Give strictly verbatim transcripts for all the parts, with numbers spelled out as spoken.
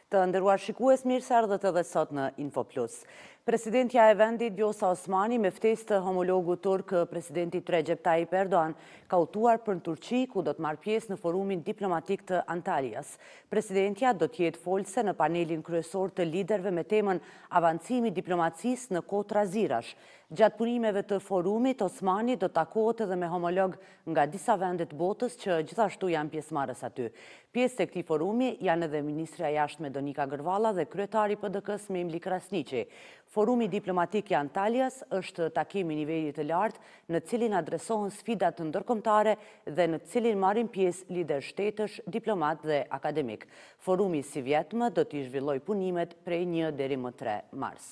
Të nderuar shikues, mirë se ardhët edhe sot në InfoPlus. Presidentja e vendit Vjosa Osmani me ftesë të homologu turk presidentit Recep Tayyip Erdogan ka udhëtuar për në Turqi, ku do të marrë pjesë në forumin diplomatik të Antalyas. Presidentja do të jetë folse në panelin kryesor të liderëve me temën avancimi diplomacisë në kohë trazirash. Gjatë punimeve të forumit, Osmani do të takohet edhe me homolog nga disa vende të botës që gjithashtu janë pjesëmarrës aty. Pjesë të këtij forumi janë edhe ministrja e jashtme Donika Gërvalla dhe kryetari P D K-s Memli Krasniqi. Forumi diplomatik i Antalyas është takim i nivelit të lartë në cilin adresohen sfidat ndërkombëtare dhe në cilin marrin pjesë lider shtetësh, diplomat dhe akademik. Forumi si vjetmë do t'i zhvillojë punimet prej një deri më tre mars.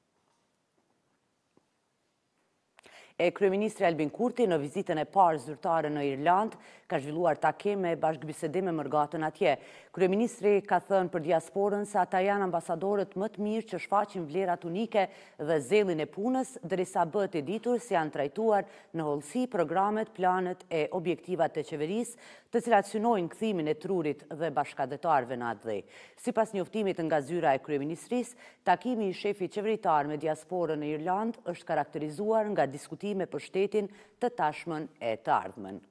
E kryeministri Albin Kurti në vizitën e parë zyrtare në Irland ka zhvilluar takim me bashkëbisedim me mërgatën atje. Kryeministri ka thënë për diasporën se ata janë ambasadorët më të mirë që shfaqin vlerat unike dhe zellin e punës, derisa bëhet e ditur se janë trajtuar në hollësi programet, planet e objektivat të qeverisë, të cilat synojnë kthimin e trurit dhe bashkëdhetarëve në atë dhej. Sipas njoftimit nga zyra e kryeministrisë, takimi i shefit qeveritar me diasporën në Irland është karakterizuar nga diskutime për shtetin të tashmen e të ardhmen.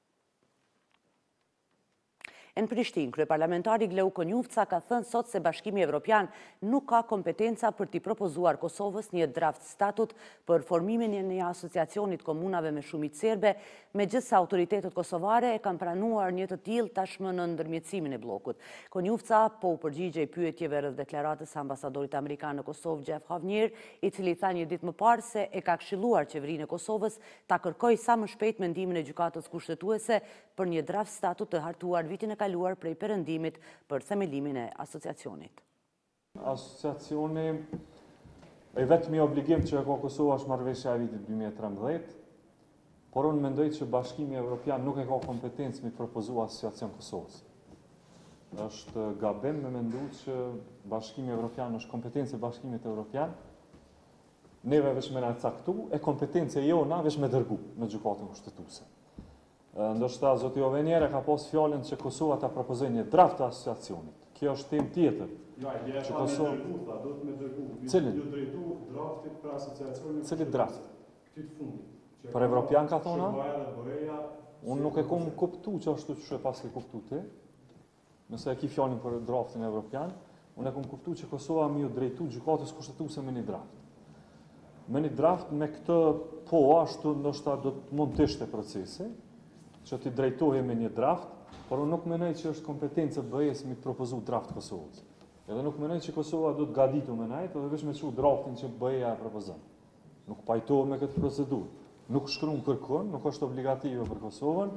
Në Prishtinë, kryeparlamentari Gleu Konjufca ka thënë sot se Bashkimi Evropian nuk ka kompetenca për t'i propozuar Kosovës një draft statut për formimin e një asociacionit komunave me shumicë serbe, megjithëse autoritetet kosovare e kanë pranuar një të tillë tashmë në ndërmjetësimin e bllokut. Konjufca po u përgjigjej pyetjeve rreth deklaratës së ambasadorit amerikan në Kosovë Jeff Havnier, i cili tha një ditë më parë se e ka këshilluar qeverinë e Kosovës ta kërkojë sa më shpejt mendimin e gjykatës kushtetuese për një draft statut të hartuar vitin e kaluar prej perëndimit për themelimin e asociacionit. Asociacioni e vetmi obligim që ka Kosova është marrëveshja e vitit dy mijë e trembëdhjetë, por unë mendoj që Bashkimi Evropian nuk e ka kompetencë me propozua asociacion Kosovës. Është gabim me mendu që Bashkimi Evropian është kompetencë e Bashkimit Evropian, neve veç me na caktu, e kompetencë e jona veç me dërgu në gjykatën kushtetuese. Ndoshta zoti Ovenier ka pas fjalën që Kosova ta propozojë një draft të asociacionit. Kjo është temë tjetër. Ja, ja që Kosova do të më dërgu. Cilin? Do drejtu draftit për asociacionin. Cili draft? Këtë të fundit. Për evropian ka thona? Bëreja. Unë nuk e kam kuptu që ashtu që e pas ke kuptu ti. Nëse e ki fjalën për draftin evropian, unë e kam kuptu që Kosova më ju drejtu gjykatës kushtetuese me një draft. Me një draft me këtë po ashtu ndoshta do të mund të ishte procesi, që t'i drejtohi me një draft, por unë nuk menoj që është kompetencë B E-s me të propozu draft Kosovës. Edhe nuk menoj që Kosova do të gaditu me najtë, edhe veç me që draftin që B E-ja e propozon. Nuk pajtohet me këtë procedurë. Nuk shkruan kërkon, nuk është obligative për Kosovën.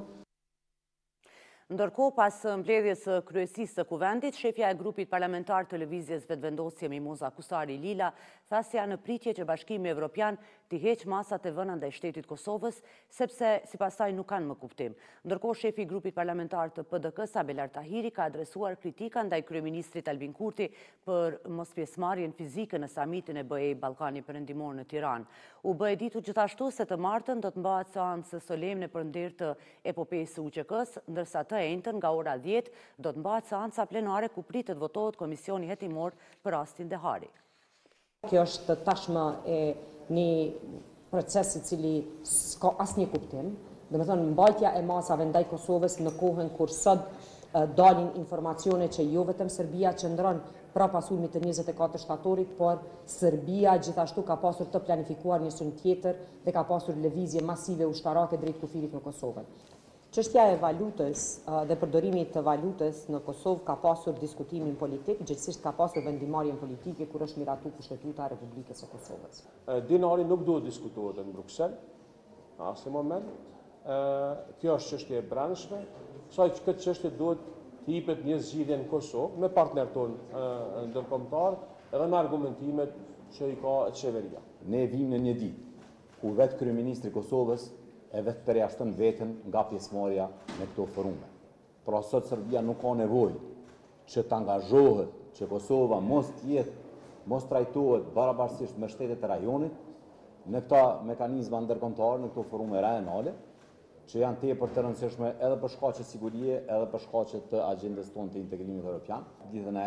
Ndërkohë, pas mbledhjes së kryesisë së kuvendit, shefja e grupit parlamentar të lëvizjes vetëvendosje Mimoza Kusari Lila tha se janë në pritje që Bashkimi Evropian t'i heqë masat e vëna ndaj shtetit Kosovës, sepse sipas saj nuk kanë më kuptim. Ndërkohë, shefi i grupit parlamentar të P D K-s Abelar Tahiri ka adresuar kritika ndaj kryeministrit Albin Kurti për mos pjesëmarrjen fizike në samitin e B E Ballkani Perëndimor në Tiranë. U bë e ditur gjithashtu se të martën do të mbahet seancë solemne për nder të epopejës së U Q K-s, ndërsa të entën nga ora dhjetë do të mbahet seanca plenare ku pritet votohet komisioni hetimor për rastin Dehari. Kjo është tashmë e një proces i cili s'ka asnjë kuptim, dhe me thënë mbajtja e masave ndaj Kosovës në kohën kur sot dalin informacione që jo vetëm Serbia qëndron pra pasurmit të njëzet e katër shtatorit, por Serbia gjithashtu ka pasur të planifikuar një sulm tjetër dhe ka pasur lëvizje masive ushtarake drejt kufirit në Kosovën. Çështja e valutës dhe përdorimit të valutës në Kosovë ka pasur diskutimin politik, gjithsesi ka pasur vendimarrjen politike kur është miratu kushtetuta e Republikës së Kosovës. Dinari nuk duhet diskutohet në Bruksel, në asnjë moment. Kjo është çështje e brendshme, sa që këtë çështje duhet të jepet një zgjidhje në Kosovë me partnerët tonë ndërkombëtar edhe me argumentimet që i ka qeveria. Ne vim në një ditë ku vetë kryeministri i Kosovës e vetë përjashton veten nga pjesëmarrja në këto forume. Pra sot Serbia nuk ka nevojë që të angazhohet që Kosova mos tjetë, mos trajtohet barabartësisht me shtetet e rajonit në këta mekanizma ndërkombëtar, në këto forume rajonale, që janë tepër të rëndësishme edhe për shkaqe sigurie, edhe për shkaqe të agjendës tonë të integrimit evropian. Ditën e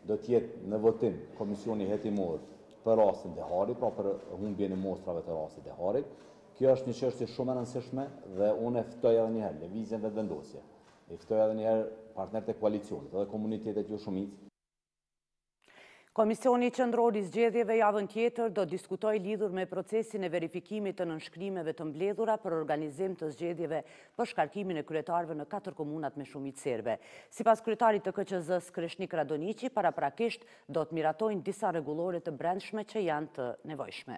do t'jetë në votim komisioni hetimor për rastin e Harit, pra për humbjen e mostrave të rastit e Harit. Kjo është një çështje shumë e rëndësishme dhe unë e ftoj edhe një herë lëvizjen vetëvendosje. E ftoj edhe një herë partnerët e koalicionit dhe komunitetet ju shumicë. Komisioni Qendror i Zgjedhjeve javën tjetër do diskutoj lidhur me procesin e verifikimit të nënshkrimeve të mbledhura për organizim të zgjedhjeve për shkarkimin e kryetarëve në katër komunat me shumicë serbe. Sipas kryetarit të K Q Z-s Kreshnik Radoniqi, paraprakisht do të miratojnë disa rregullore të brendshme që janë të nevojshme.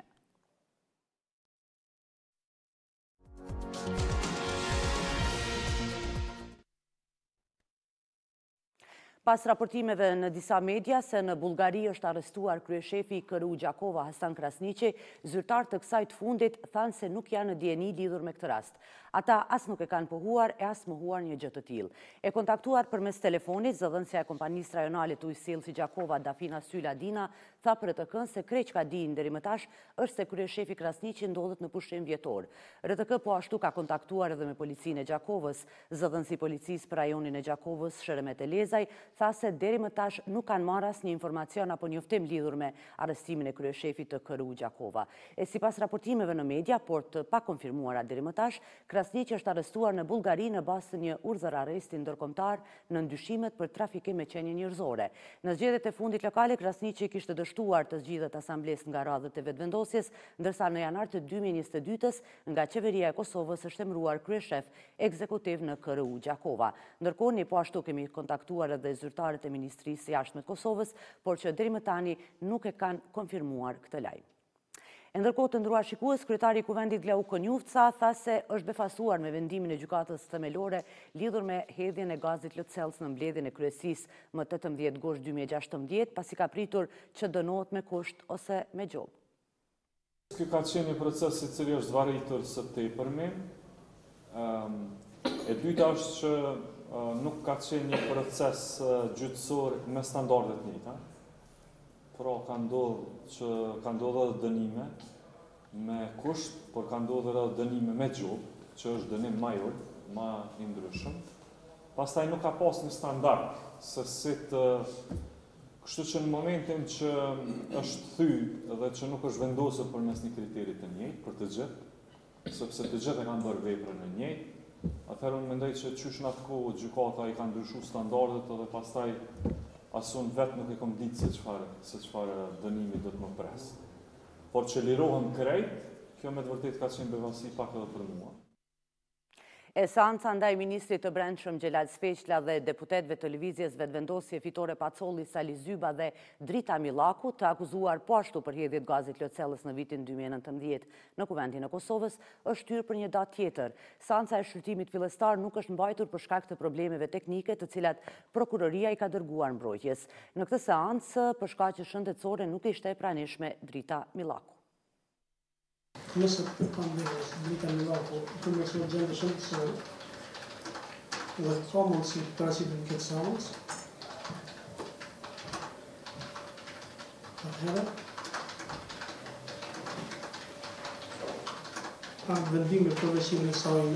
Pas raportimeve në disa media se në Bullgari është arrestuar kryeshefi i K R U Gjakova Hasan Krasniqi, zyrtarët të kësaj të fundit thanë se nuk janë në dieni lidhur me këtë rast. Ata as nuk e kanë pohuar e as mohuar një gjë të tillë. E kontaktuar përmes telefonit, zëdhënësja e kompanisë rajonale të ujësillësi Gjakova Dafina Syladina tha për T K-n se krejt çka dinë deri më tash është se kryeshefi Krasniqi ndodhet në pushim vjetor. R T K po ashtu ka kontaktuar edhe me policinë e Gjakovës. Zëdhënësi policisë për rajonin e Gjakovës, Sheremet e Lezaj, tha se deri më tash nuk kanë marrë asnjë informacion apo njoftim lidhur me arrestimin e kryeshefit të K R U Gjakova. E sipas raportimeve në media, por të pakonfirmuara deri më tash, Krasniqi është arrestuar në Bullgari në bazë të një urdhër arresti ndërkombëtar në ndyshimet për trafikim me qenie njerëzore. Në zgjedhjet e fundit lokale, Krasniqi kishte dështuar të zgjidhet asamblesë nga radhët e vetëvendosjes, ndërsa në janar të dy mijë e njëzet e dytës nga qeveria e Kosovës është emëruar kryeshef ekzekutiv në K R U Gjakova. Ndërkohë, ne po ashtu kemi kontaktuar edhe zyrtarët e Ministrisë së Jashtme të Kosovës, por që deri më tani nuk e kanë konfirmuar këtë lajm. E ndërkohë të nderuar shikues, kryetari i Kuvendit Glau Konjufca tha se është befasuar me vendimin e gjykatës themelore lidhur me hedhjen e gazit Lëtcells në mbledhjen e kryesisë më tetëmbëdhjetë gusht dy mijë e gjashtëmbëdhjetë, pasi ka pritur që dënohet me kusht ose me gjobë. Ky ka qenë një proces i cili është varritur së tepërmi. E dyta është që nuk ka qenë një proces gjyqësor me standardet të njëjta. Pra ka ndodhur që ka ndodhur edhe dënime me kusht, por ka ndodhur edhe dënime me gjobë, që është dënim më i ulët, më i ndryshëm. Pastaj nuk ka pas një standard se si të kështu që në momentin që është thyr dhe që nuk është vendosur përmes një kriteri të njëjtë për të gjithë, sepse të gjithë e kanë bërë veprën e njëjtë, atëherë unë mendoj që qysh në atë kohë gjykata i kanë ndryshuar standardet dhe pastaj as unë vetë nuk e kom ditë se çfarë se çfarë dënimi do të më pres. Por që lirohem krejt, kjo me të vërtet ka qenë befasi pak edhe për mua. E seanca ndaj ministrit të brendshëm Xhelal Speqla dhe deputetëve të lëvizjes vetëvendosje Fitore Pacolli, Sali Zyba dhe Drita Millaku, të akuzuar po ashtu për hedhjet gazit Lëtcellës në vitin dy mijë e nëntëmbëdhjetë në Kuvendin e Kosovës, është hyrë për një datë tjetër. Seanca e shqyrtimit fillestar nuk është mbajtur për shkak të problemeve teknike, të cilat prokuroria i ka dërguar mbrojtjes. Në këtë seancë, për shkaqe shëndetësore, nuk ishte e pranishme Drita Millaku. Nëse të kam dhe Drita Millaku, të mësë në gjendë shëndetësore, dhe ka mundësi të paraqiten në këtë seancë, atëherë, ka vendime për veçimin e saj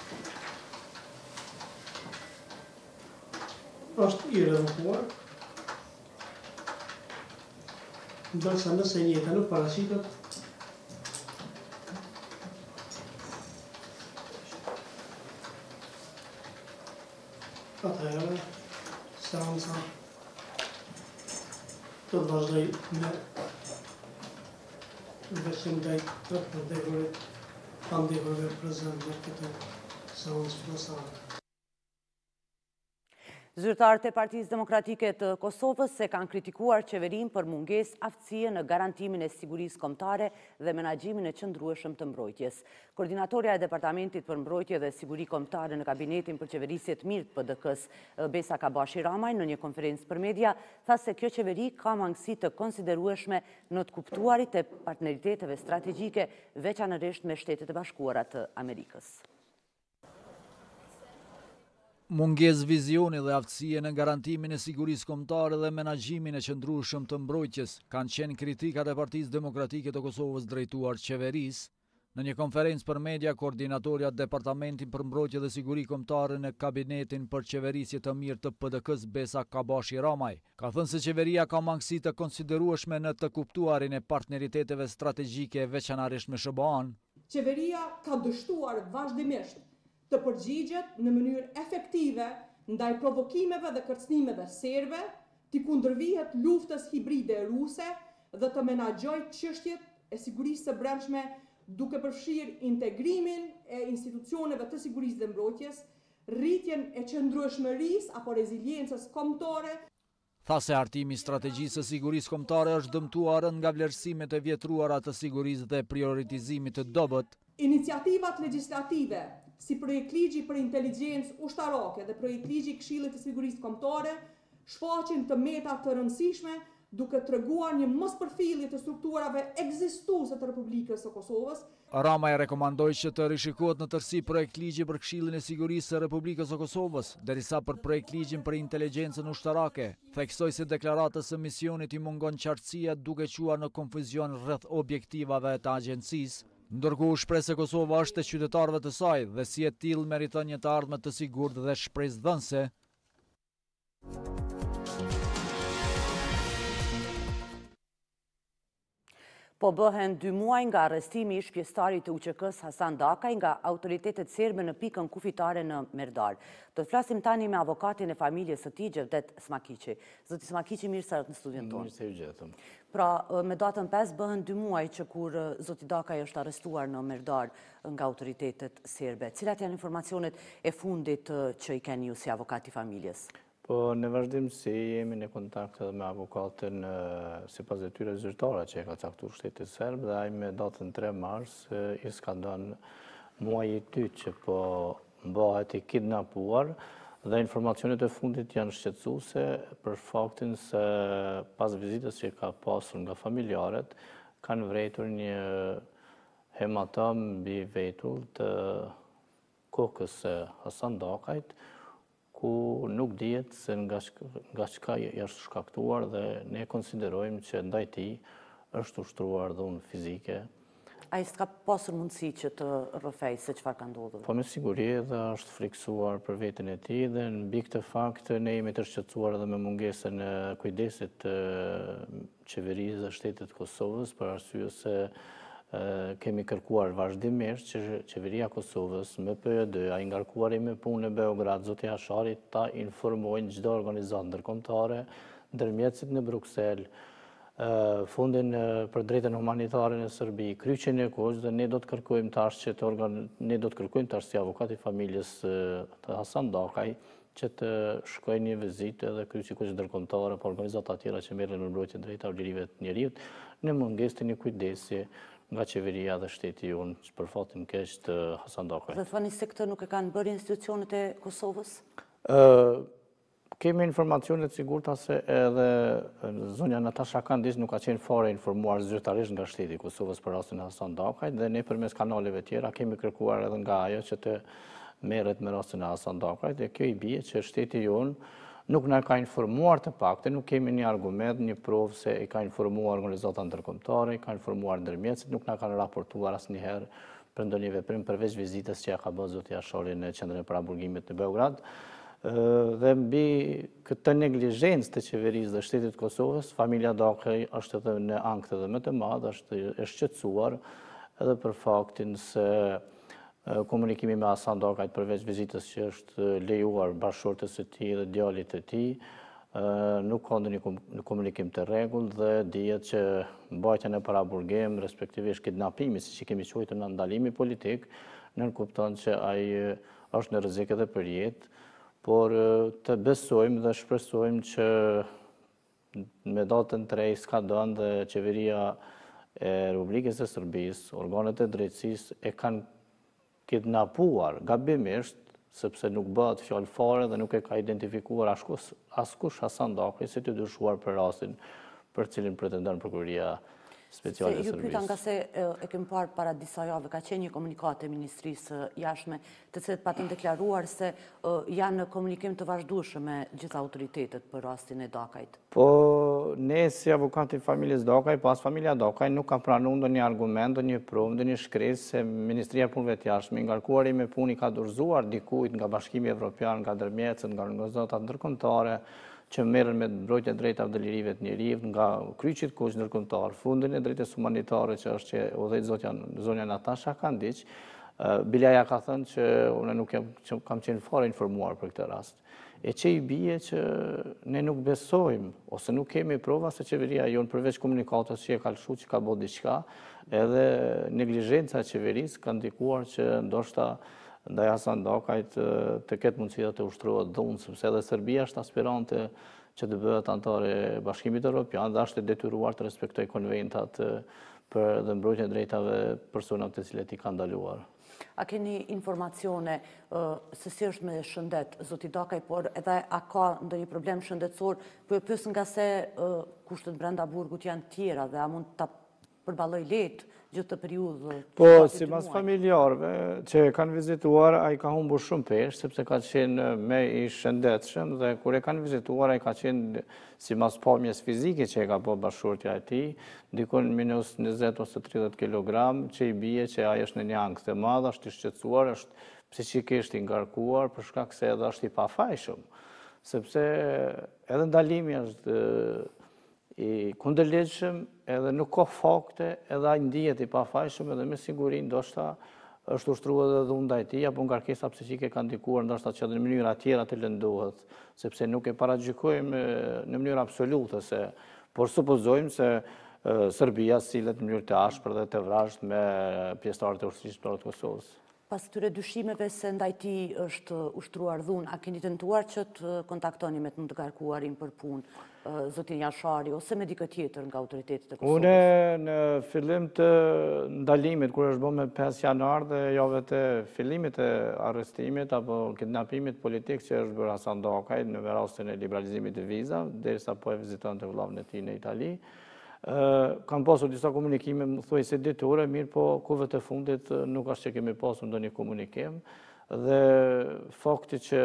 është i revokuar, ndërsa nëse njëta nuk paraqitet, atëherë, seanca të vazhdoj me veçim ndaj të përdehurit, pandehurve prezent në këtë seancë fillestare. Zyrtarët e Partisë Demokratike të Kosovës se kanë kritikuar qeverinë për mungesë aftësie në garantimin e sigurisë kombëtare dhe menaxhimin e qëndrueshëm të mbrojtjes. Koordinatorja e Departamentit për Mbrojtje dhe Siguri Kombëtare në Kabinetin për Qeverisje të Mirë të P D K-s, Besa Kabashi Ramaj, në një konferencë për media, tha se kjo qeveri ka mangësi të konsiderueshme në të kuptuarit e partneriteteve strategjike, veçanërisht me Shtetet e Bashkuara të Amerikës. Munges vizioni dhe aftësie në garantimin e sigurisë kombëtare dhe menaxhimin e qëndrueshëm të mbrojtjes kanë qenë kritikat e Partisë Demokratike të Kosovës drejtuar qeverisë, Në një konferencë për media, koordinatorja e Departamentit për Mbrojtje dhe Siguri Kombëtare në Kabinetin për Qeverisje të Mirë të P D K-s Besa Kabashi Ramaj ka thënë se qeveria ka mangësi të konsiderueshme në të kuptuarin e partneriteteve strategjike veçanërisht me S B A-n. Qeveria ka dështuar vazhdimisht të përgjigjet në mënyrë efektive ndaj provokimeve dhe kërcënimeve serbe, të kundërvihet luftës hibride ruse dhe të menaxhojë çështjet e sigurisë së brendshme duke përfshirë integrimin e institucioneve të sigurisë dhe mbrojtjes, rritjen e qëndrueshmërisë apo reziliencës kombëtare. Tha se hartimi i strategjisë së sigurisë kombëtare është dëmtuar nga vlerësimet e vjetruara të sigurisë dhe prioritizimit të dobët. Iniciativat legjislative si projekt ligji për inteligjencë ushtarake dhe projekt ligji i Këshillit të Sigurisë Kombëtare shfaqin të meta të rëndësishme duke treguar një mospërfillje të strukturave ekzistuese të Republikës së Kosovës. Ramaj rekomandoi që të rishikohet në tërësi projekt ligji për Këshillin e Sigurisë së Republikës së Kosovës, derisa për projekt ligjin për inteligjencën ushtarake, theksoi se deklaratës së misionit i mungon qartësia duke quar në konfuzion rreth objektivave të agjencisë, ndërkohë u shpreh se Kosova është e qytetarëve të saj dhe si e tillë meriton një të ardhme të sigurt dhe shpresdhënëse. Po bëhen dy muaj nga arrestimi i shpjestarit të U Q K-s Hasan Dakaj nga autoritetet serbe në pikën kufitare në Merdar. Do të flasim tani me avokatin e familjes së tij, Xhevdet Smakiqi. Zoti Smakiqi, mirë se erdhët në studion tonë. Mirë se u gjetëm. Pra, me datën pesë bëhen dy muaj që kur zoti Dakaj është arrestuar në Merdar nga autoritetet serbe. Cilat janë informacionet e fundit që i keni ju si avokat i familjes? Po në vazhdimsi jemi në kontakt edhe me avokatën sipas detyrave zyrtare që e ka caktuar shteti serb dhe ai me datën tre mars i s'ka dhënë muaji i dytë që po bëhet i kidnapuar dhe informacionet e fundit janë shqetësuese për faktin se pas vizitës që ka pasur nga familjarët kanë vretur një hematom mbi vetull të kokës së Hasan Dakajt, ku nuk dihet se nga çka është shkaktuar dhe ne konsiderojmë që ndaj tij është ushtruar dhunë fizike. Ai s'ka pasur mundësi që të rrëfej se çfarë ka ndodhur? Po me siguri dhe është friksuar për veten e tij dhe mbi këtë fakt ne jemi të shqetësuar edhe me mungesën e kujdesit të qeverisë dhe shtetit të Kosovës për arsye se kemi kërkuar vazhdimisht që qeveria Kosovës me P E D, ai ngarkuari me punë në Beograd, zoti Ashari, ta informojnë çdo organizatë ndërkombëtare, ndërmjetësit në Bruksel, Fondin për drejtën humanitare në Serbi, Kryqin e Koç, dhe ne do të kërkojmë tash që të organ... ne do të kërkojmë tash si avokati familjes të Hasan Dakaj që të shkojnë një vizitë edhe Kryqi i Koç ndërkombëtare për organizata tjera që merren në mbrojtje drejta e lirive të njerëzit, në mungesë të një kujdesi nga qeveria dhe shteti jonë që për fatin keq të Hasan Dakaj. Dhe thoni se këtë nuk e kanë bërë institucionet e Kosovës? Kemi informacionet sigurta se edhe zonja Natasha Kandish nuk ka qenë fare informuar zyrtarisht nga shteti i Kosovës për rastin e Hasan Dakajt dhe ne përmes kanaleve tjera kemi kërkuar edhe nga ajo që të merret me rastin e Hasan Dakajt dhe kjo i bie që shteti jonë nuk na ka informuar të pakte, nuk kemi një argument, një provë se i ka informuar organizata ndërkombëtare, i ka informuar ndërmjetësit, nuk na kanë raportuar asnjëherë për ndonjë veprim përveç vizitës që ja ka bërë zoti Ashari në qendrën e paraburgimit në Beograd. Dhe mbi këtë neglizhencë të qeverisë dhe shtetit të Kosovës, familja Dakaj është edhe në ankth edhe më të madh, është e shqetësuar edhe për faktin se komunikimi me Hasan Dakajt përveç vizitës që është lejuar bashkëshortes së tij dhe djalit të tij, nuk ka ndonjë komunikim të rregullt dhe dihet që mbajtja në paraburgim, respektivisht kidnapimi, siç i kemi quajtur në ndalimi politik, nën kupton që ai është në rrezik edhe për jetë, por të besojmë dhe shpresojmë që me datën tre s'ka dhënë dhe qeveria e Republikës së Serbisë, organet e drejtësisë e kanë kidnapuar gabimisht, sepse nuk bëhet fjalë fare dhe nuk e ka identifikuar askush Hasan Dakaj si të dyshuar për rastin për cilin pretendon prokuroria speciale e Ju pyeta nga Serbisë. se e kem parë para disa javë, ka qenë një komunikat e Ministrisë Jashtme, të cilët patën deklaruar se janë në komunikim të vazhdueshëm me gjitha autoritetet për rastin e Dakajt. Po, ne si avukati familjes Dokaj, pas familja Dokaj nuk ka pranuar ndonjë argument, ndonjë provë, ndonjë shkresë se Ministria e Punëve të Jashtme, ngarkuari me punë i ka dorëzuar dikujt nga Bashkimi Evropian, nga ndërmjetësit, nga organizata ndërkombëtare që merren me mbrojtje drejtave dhe lirive të njerëzit, nga kryqit kuq ndërkombëtar, Fundin e drejtës humanitare që është që udhëhet zotja zonja Natasha Kandiq, Bilaja ka thënë që unë nuk jam, që kam qenë fare informuar për këtë rast. E që i bie që ne nuk besojmë, ose nuk kemi prova se qeveria jonë përveç komunikatës që e ka lëshu që ka bërë diçka, edhe neglizhenca e qeverisë ka ndikuar që ndoshta ndaj Hasan Dokajt të ketë mundësi të ushtrohet dhunë, sepse edhe Serbia është aspirante që të bëhet antare e Bashkimit Evropian dhe është e detyruar të respektojë konventat për dhe mbrojtjen e drejtave personave të cilët i kanë ndaluar. A keni informacione se si është me shëndet, zoti Dokaj, por edhe a ka ndonjë problem shëndetësor, po e pyes nga se kushtet brenda burgut janë tjera dhe a mund ta përballoj lehtë gjithë të periudhë. Po, si mas familjarëve që kanë vizituar, a i ka humbur shumë peshë, sepse ka qenë me i shëndetshëm dhe kur e kanë vizituar, a i ka qenë si mas pamjes fizike që e ka po bashkëshortja e tij, dikon minus njëzet ose tridhjetë kilogram, që i bie që ai është në një ankth të madh, është i shqetësuar, është psikikisht i ngarkuar për shkak se edhe është i pafajshëm, sepse edhe ndalimi është i kundërligjshëm, edhe nuk ka fakte, edhe ai ndihet i pafajshëm, edhe me siguri ndoshta është ushtruar edhe dhunë ndaj tij, apo ngarkesa psikike ka ndikuar ndoshta që edhe në mënyra tjera të lëndohet, sepse nuk e paragjykojmë në mënyrë absolute se, por supozojmë se Serbia sillet në mënyrë të ashpër dhe të vrasht me pjesëtarët e ushtrisë shqiptare të Kosovës. Pas këtyre dyshimeve se ndaj tij është ushtruar dhunë, a keni tentuar që të kontaktoni me të ngarkuarin për punë, zotin Jashari, ose me dikë tjetër nga autoritetet e Kosovës? Une në fillim të ndalimit, kur është bërë me pesë janar dhe jave të fillimit të arrestimit apo kidnapimit politik që është bërë Hasan Dokaj në rastin e liberalizimit të viza, derisa po e viziton të vëllavën e tij në Itali, kam pasur disa komunikime, më thuaj se ditore, mirë po kuve të fundit nuk është që kemi pasur ndonjë komunikim dhe fakti që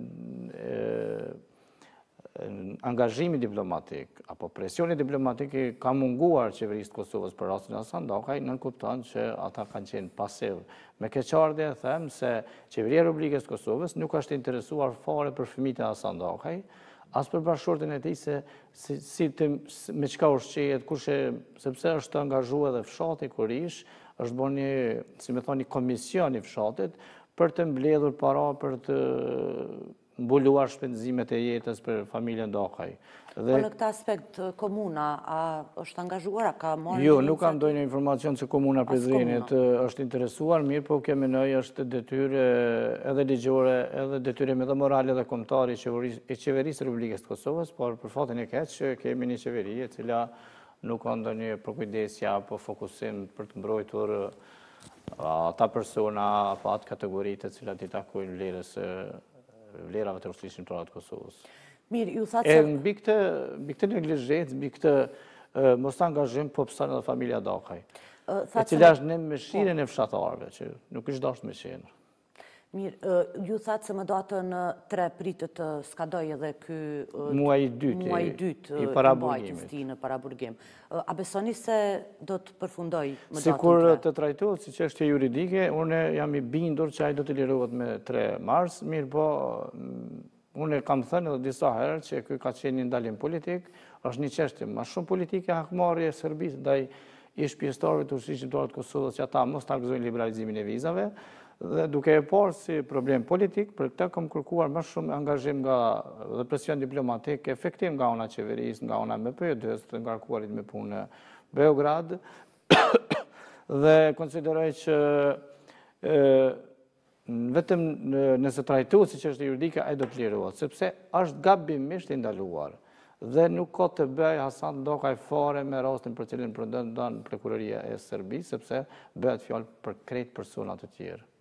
angazhimi diplomatik apo presioni diplomatik ka munguar qeverisë të Kosovës për rastin e Hasan Dokaj, nënkupton që ata kanë qenë pasiv. Me keqardhje them se qeveria e Republikës së Kosovës nuk është interesuar fare për fëmijët e Hasan Dokaj, as për bashkëshortin e tij se si me çka ushqehet, kushe, sepse është angazhuar edhe fshati Kurish, është bërë një, si më thoni, komision i fshatit për të mbledhur para për të mbuluar shpenzimet e jetës për familjen Dokaj. Po në këtë aspekt komuna a është angazhuar, a ka marrë? Jo, nuk kam ndonjë informacion se komuna Prizrenit është interesuar, mirë po kemi nëj është detyrë edhe ligjore, edhe detyrë edhe morale dhe kombëtare e qeverisë Republikës të Kosovës, por për fatin e keq që kemi një qeveri e cila nuk ka ndonjë përkujdesja apo fokusim për të mbrojtur ata persona apo atë kategoritë të cilat i takojnë vlerës vlerave të ushtrisë shqiptare të Kosovës. Mirë, ju thatë se... E mbi këtë neglizhencë, mbi këtë mos angazhim, po pësën edhe familja Dokaj, e cila është në mëshirën e fshatarëve, që nuk është dashur me qenë. Mirë, ju thatë se më datën tre pritët të skadoj edhe ky muaj i dytë i paraburgimit. Ti në paraburgim. A besoni se do të përfundoj më datën tre? Sikur të trajtohet si çështje juridike, unë jam i bindur që ai do të lirohet me tre mars, mirë po unë kam thënë edhe disa herë që ky ka qenë një ndalim politik, është një çështje më shumë politike hakmarrje e Serbisë ndaj ish pjesëtarëve të ushtrisë shqiptare të Kosovës që ata mos ta gëzojnë liberalizimin e vizave. Dhe duke e parë si problem politik, për këtë kam kërkuar më shumë angazhim nga dhe presion diplomatik efektiv nga ona qeverisë, nga ona M P D-s të ngarkuarit me punë në Beograd, dhe konsideroj që vetëm nëse trajtohet si çështje juridike, ai do të lirohet, sepse është gabimisht i ndaluar dhe nuk ka të bëjë Hasan Dokaj fare me rastin për cilin pretendon prokuroria e Serbisë, sepse bëhet fjalë për krejt persona të tjerë.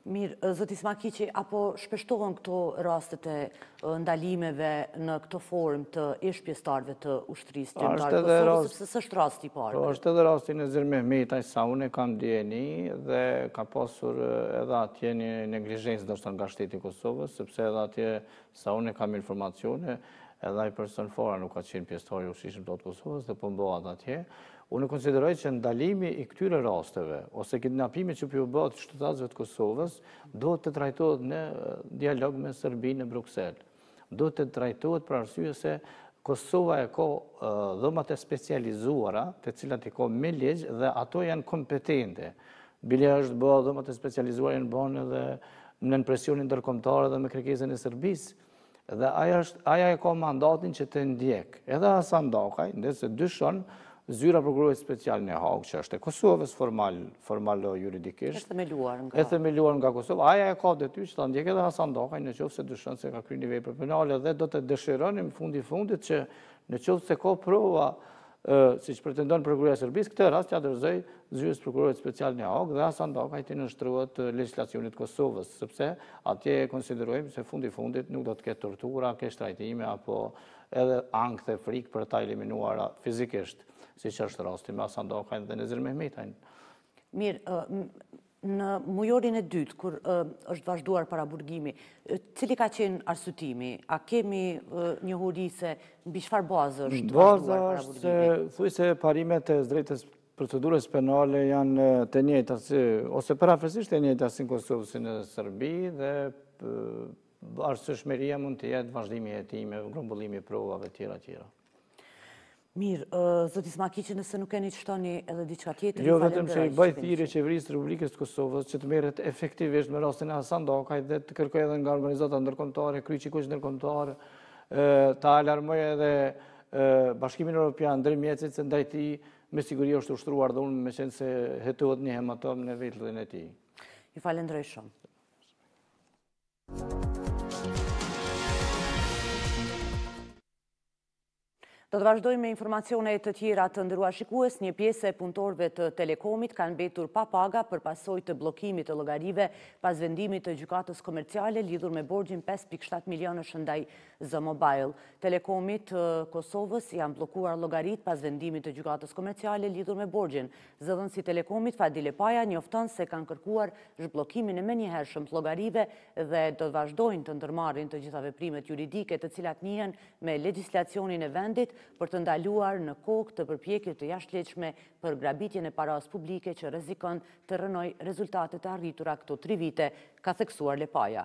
Mirë, zoti Smakiqi, apo shpeshtohen këto rastet e ndalimeve në këto forum të ish pjesëtarëve të ushtrisë gjymtare Kosovës, sepse s'është rasti i parë. Po, është edhe rasti në Nazir Mehmetaj, sa unë kam ndjeni dhe ka pasur edhe atje një neglizhencë ndoshta nga shteti i Kosovës, sepse edhe atje sa unë kam informacione, edhe ai person fora nuk ka qenë pjesëtar i ushtrisë gjymtare të Kosovës dhe po mbohet atje. Unë konsideroj që ndalimi i këtyre rasteve, ose kidnapimi që po bëhet shtetasëve të Kosovës, do të trajtohet në dialog me Serbinë në Bruksel. Do të trajtohet për arsye se Kosova e ka dhomat e specializuara, të cilat i ka me ligj dhe ato janë kompetente. Bile është bë dhomat e specializuara janë bën edhe në presionin ndërkombëtar dhe me kërkesën e Serbisë. Dhe aja është aja e ka mandatin që të ndjek. Edhe Hasan Dakaj, ndërsa dyshon zyra prokurorit special në Hag, që është e Kosovës formal, formal juridikisht. Është themeluar nga. E themeluar nga Kosova. Aja e ka detyrë që ta ndjek edhe Hasan Dakaj në qoftë se dyshon se ka kryer një vepër penale dhe do të dëshironim fundi fundit që në qoftë se ka prova siç pretendon prokuroria e Serbisë, këtë rast ja dorëzoj zyrës prokurorit special në Hag dhe Hasan Dakaj të nënshtrohet legjislacionit Kosovës, sepse atje konsiderojmë se fundi fundit nuk do të ketë tortura, keq trajtime apo edhe ankth e frikë për ta eliminuar fizikisht, siç është rasti me Hasan Dakajn dhe Nazir Mehmetajn. Mirë, në mujorin e dytë, kur është vazhduar paraburgimi, cili ka qenë arsyetimi? A kemi njohuri se mbi çfarë bazë është vazhduar paraburgimi? Baza është, thuaj se parimet e drejtës procedurës penale janë të njëjta, ose parafërsisht të njëjta si në Kosovë si në Serbi dhe arsyeshmëria mund të jetë vazhdimi i hetimeve, grumbullimi i provave tjera tjera. Mirë, zoti Smakiqi, nëse nuk keni të shtoni edhe diçka tjetër. Jo, vetëm që i bëj thirrje qeverisë të Republikës të Kosovës që të merret efektivisht me rastin e Hasan Dakaj dhe të kërkojë edhe nga organizata ndërkombëtare, kryqëkuq ndërkombëtar, ta alarmojë edhe Bashkimin Evropian ndërmjetësit se ndaj tij me siguri është ushtruar dhe unë me qenë se hetohet një hematom në vetllën e tij. Ju falenderoj shumë. Do të vazhdojmë me informacione të tjera të nderuar shikues. Një pjesë e punëtorëve të Telekomit kanë mbetur pa paga për pasojë të bllokimit të llogarive pas vendimit të gjykatës komerciale lidhur me borxhin pesë pikë shtatë milionësh ndaj Z Mobile. Telekomit të Kosovës janë bllokuar llogarit pas vendimit të gjykatës komerciale lidhur me borxhin. Zëdhënësi Telekomit Fadile Paja njofton se kanë kërkuar zhbllokimin e menjëhershëm të llogarive dhe do të vazhdojnë të ndërmarrin të gjitha veprimet juridike të cilat njihen me legjislacionin e vendit për të ndaluar në kokë të përpjekjeve të jashtëligjshme për grabitjen e paras publike që rrezikon të rënojë rezultatet e arritura këto tri vite, ka theksuar Lepaja.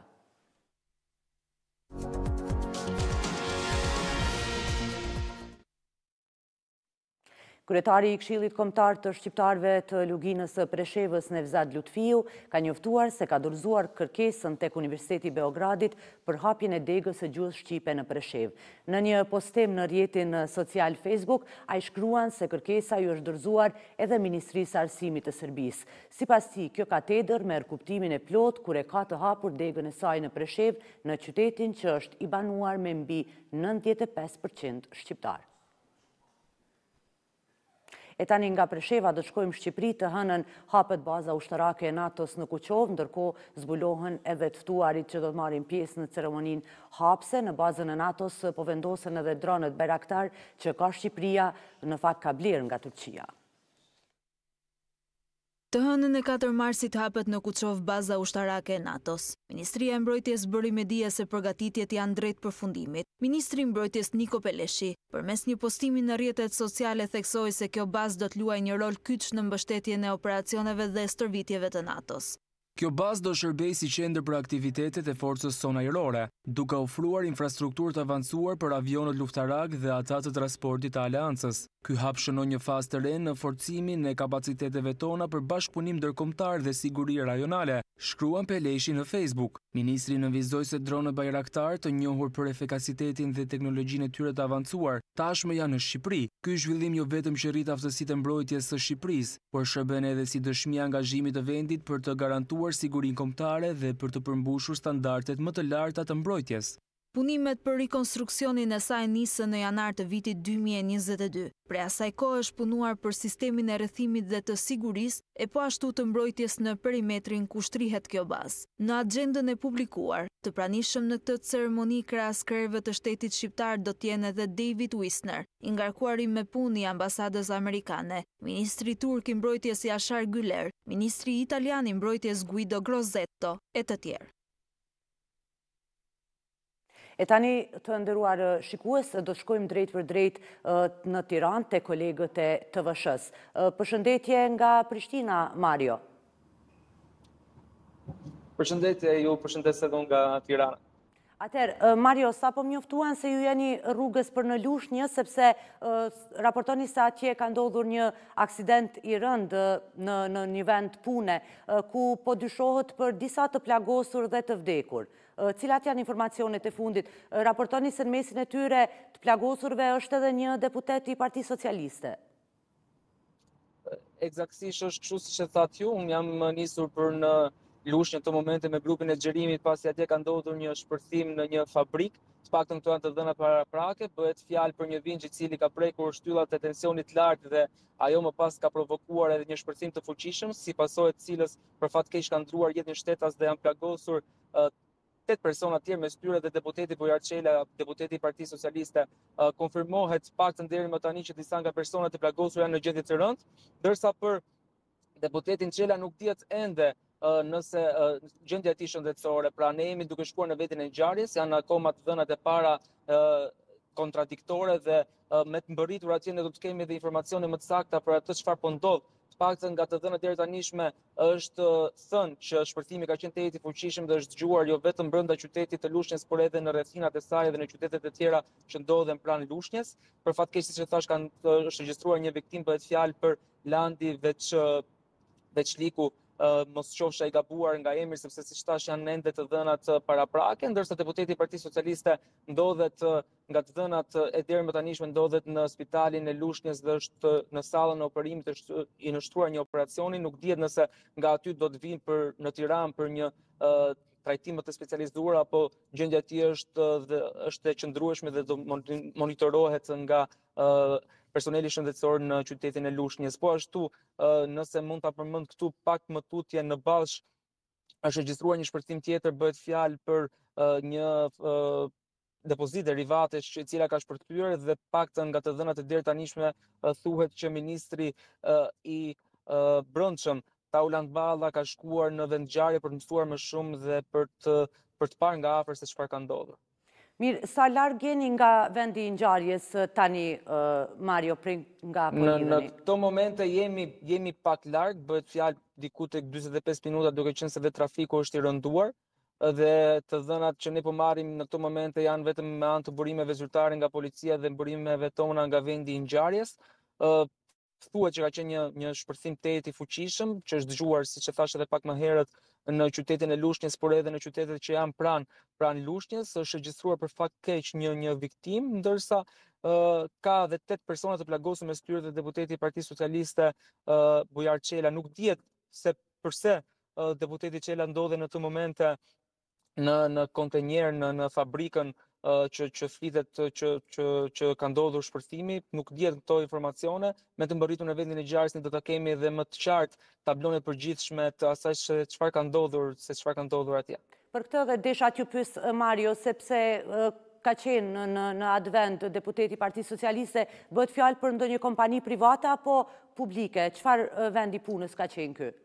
Kryetari i Këshillit Kombëtar të Shqiptarëve të Luginës së Preshevës Nevzat Lutfiu ka njoftuar se ka dorëzuar kërkesën tek Universiteti i Beogradit për hapjen e degës së gjuhës shqipe në Preshevë. Në një postim në rrjetin social Facebook, ai shkruan se kërkesa ju është dorëzuar edhe Ministrisë së Arsimit të Serbisë. Sipas tij, kjo katedër merr kuptimin e plot kur e ka të hapur degën e saj në Preshevë, në qytetin që është i banuar me mbi nëntëdhjetë e pesë përqind shqiptar. E tani nga Presheva do të shkojmë Shqipëri, të hënën hapet baza ushtarake e NATO-s në Kuqovë, ndërkohë zbulohen edhe të ftuarit që do të marrin pjesë në ceremoninë hapse. Në bazën e NATO-s po vendosen edhe dronet Bayraktar që ka Shqipëria, në fakt ka bler nga Turqia. Të hënën e katër marsit hapet në Kuqovë baza ushtarake e NATO-s. Ministria e Mbrojtjes bëri me dije se përgatitjet janë drejt përfundimit. Ministri i Mbrojtjes Niko Peleshi, përmes një postimi në rrjetet sociale theksoi se kjo bazë do të luajë një rol kyç në mbështetjen e operacioneve dhe stërvitjeve të NATO-s. Kjo bazë do shërbej si qendër për aktivitetet e forcës sonë ajrore, duke ofruar infrastrukturë të avancuar për avionët luftarak dhe ata të transportit të aleancës. Ky hap shënon një fazë të re në forcimin e kapaciteteve tona për bashkëpunim ndërkombëtar dhe siguri rajonale, shkruan Peleshi në Facebook. Ministri nënvizoi se dronet Bayraktar, të njohur për efikasitetin dhe teknologjinë e tyre të avancuar, tashmë janë në Shqipëri. Ky zhvillim jo vetëm që rrit aftësitë e mbrojtjes së Shqipërisë, por shërben edhe si dëshmi angazhimit të vendit për të garantuar sigurinë kombëtare dhe për të përmbushur standardet më të larta të mbrojtjes. Punimet për rekonstruksionin e saj nisën në janar të vitit dy mijë e njëzet e dy. Prej asaj kohë është punuar për sistemin e rrethimit dhe të sigurisë e po ashtu të mbrojtjes në perimetrin ku shtrihet kjo bazë. Në agjendën e publikuar, të pranishëm në këtë ceremoni krahas krerëve të shtetit shqiptar do të jenë edhe David Wisner, i ngarkuari me punë i ambasadës amerikane, ministri turk i mbrojtjes Yashar Güler, ministri italian i mbrojtjes Guido Crosetto e të tjerë. E tani të nderuar shikues, do shkojmë drejt për drejt në Tiranë te kolegët e T V S-s. Përshëndetje nga Prishtina, Mario. Përshëndetje, ju përshëndes edhe nga Tirana. Atëherë, Mario, sa po mjoftuan se ju jeni rrugës për në Lushnjë, sepse raportoni se atje ka ndodhur një aksident i rëndë në, në një vend pune, ku po dyshohet për disa të plagosur dhe të vdekur. Cilat janë informacionet e fundit? Raportoni se në mesin e tyre të plagosurve është edhe një deputet i Partisë Socialiste. Eksaktësisht është kështu siç e thatë ju, unë jam nisur për në Lushnjë në të momente me grupin e xherimit, pasi atje ka ndodhur një shpërthim në një fabrikë, të paktën këto janë të dhëna paraprake, bëhet fjalë për një vinxh i cili ka prekur shtyllat e tensionit lart dhe ajo më pas ka provokuar edhe një shpërthim të fuqishëm, si pasojë të cilës përfatkeq ka ndruar jetën shtetas dhe janë plagosur tetë persona tjerë, mes tyre dhe deputeti Bujar Çela, deputeti i Partisë Socialiste. Konfirmohet paktën deri më tani që disa nga personat e plagosur janë në gjendje të rëndë, ndërsa për deputetin Çela nuk dihet ende nëse gjendja e tij shëndetësore, pra ne jemi duke shkuar në vetën e ngjarjes, janë akoma të dhënat e para kontradiktore dhe me të mbërritur atje ne do të kemi edhe informacione më të sakta për atë çfarë po ndodh. Të paktën nga të dhënat deri tanishme është thënë që shpërthimi ka qenë tetë i fuqishëm dhe është dëgjuar jo vetëm brenda qytetit të Lushnjës, por edhe në rrethinat e saj dhe në qytetet e tjera që ndodhen pranë Lushnjës. Përfatkeq, siç e thash, kanë është regjistruar një viktim, bëhet fjalë për Landi veç Veçliku, mos qofsha i gabuar nga emri, sepse siç thash janë ende të dhënat paraprake, ndërsa deputeti i Partisë Socialiste ndodhet nga të dhënat e deri më tanishme ndodhet në spitalin e Lushnjës dhe është në sallën e operimit i nështruar një operacioni, nuk dihet nëse nga aty do të vinë për në Tiranë për një trajtime të specializuar apo gjendja e tij është dhe është e qëndrueshme dhe do monitorohet nga personeli shëndetësor në qytetin e Lushnjës. Po ashtu, nëse mund ta përmend këtu pak më tutje, në Ballsh është regjistruar një shpërthim tjetër, bëhet fjalë për një depozit derivatesh e cila ka shpërthyer dhe paktën nga të dhënat e deri tanishme thuhet që ministri i brendshëm Tauland Balla ka shkuar në vendngjarje për të mësuar më shumë dhe për të për të parë nga afër se çfarë ka ndodhur. Mirë, sa larg jeni nga vendi i ngjarjes tani, Mario, prej nga po lidheni? Në këto momente jemi jemi pak larg, bëhet fjalë diku tek dyzet e pesë minuta, duke qenë se dhe trafiku është i rënduar dhe të dhënat që ne po marrim në këto momente janë vetëm me anë të burimeve zyrtare nga policia dhe burimeve tona nga vendi i ngjarjes. Thuhet që ka qenë një një shpërthim tetë i fuqishëm, që është dëgjuar, siç e thash edhe pak më herët, në qytetin e Lushnjës, por edhe në qytetet që janë pranë pranë Lushnjës, është regjistruar për fat keq një një viktim, ndërsa uh, ka edhe tetë persona të plagosur, mes tyre dhe deputeti i Partisë Socialiste uh, Bujar Çela. Nuk dihet se përse uh, deputeti Çela ndodhe në të momente në në kontenjer në në fabrikën uh, që që flitet që që që ka ndodhur shpërthimi, nuk dihet këto informacione, me të mbërritur në vendin e ngjarjes ne do ta kemi edhe më të qartë tablonet përgjithshme të asaj se çfarë ka ndodhur, se çfarë ka ndodhur atje. Për këtë dhe desha t'ju pyes, Mario, sepse uh, ka qenë në në atë vend deputeti i Partisë Socialiste, bëhet fjalë për ndonjë kompani private apo publike? Çfarë uh, vendi punës ka qenë ky?